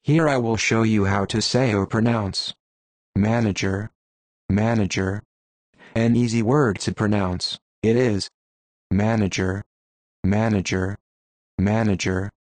Here I will show you how to say or pronounce manager, manager. An easy word to pronounce. It is manager, manager, manager.